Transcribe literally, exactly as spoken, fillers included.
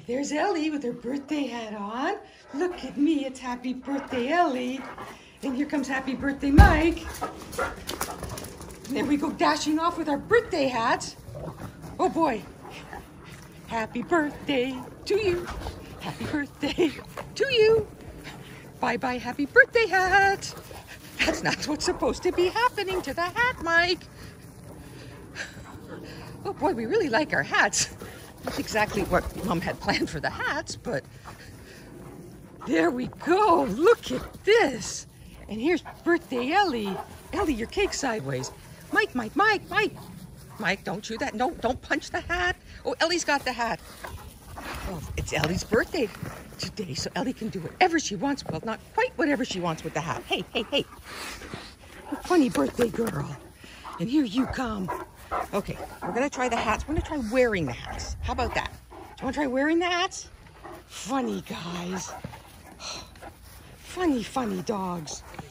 There's Ellie with her birthday hat on. Look at me, it's Happy Birthday Ellie. And here comes Happy Birthday Mike. And then we go dashing off with our birthday hats. Oh boy. Happy birthday to you. Happy birthday to you. Bye-bye, happy birthday hat. That's not what's supposed to be happening to the hat, Mike. Oh boy, we really like our hats. Not exactly what Mom had planned for the hats, but there we go. Look at this. And here's Birthday Ellie. Ellie, your cake sideways. Mike, Mike, Mike, Mike. Mike, don't chew that. No, don't punch the hat. Oh, Ellie's got the hat. Well, it's Ellie's birthday today, so Ellie can do whatever she wants. Well, not quite whatever she wants with the hat. Hey, hey, hey. Funny birthday girl. And here you come. Okay, we're going to try the hats. We're going to try wearing the hats. How about that? Do you want to try wearing the hats? Funny guys. Funny, funny dogs.